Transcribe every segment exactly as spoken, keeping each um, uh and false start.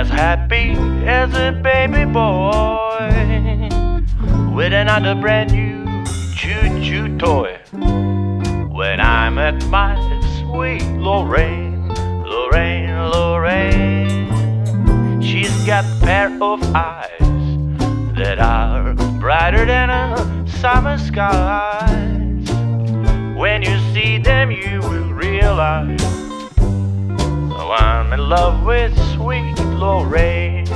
as happy as a baby boy with another brand new choo-choo toy. When I met my sweet Lorraine, Lorraine, Lorraine, she's got a pair of eyes that are brighter than a summer skies. When you see them you will realize oh, I'm in love with sweet Lorraine.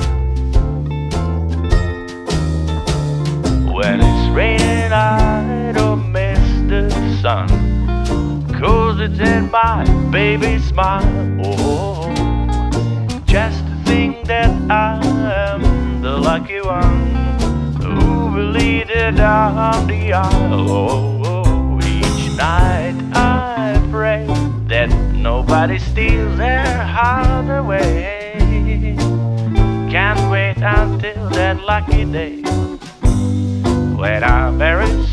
When it's raining I don't miss the sun, 'cause it's in my baby's smile. Oh, just to think that I am the lucky one who will lead her down the aisle. Oh, each night I pray that nobody steals their heart away. Can't wait until that lucky day when I marry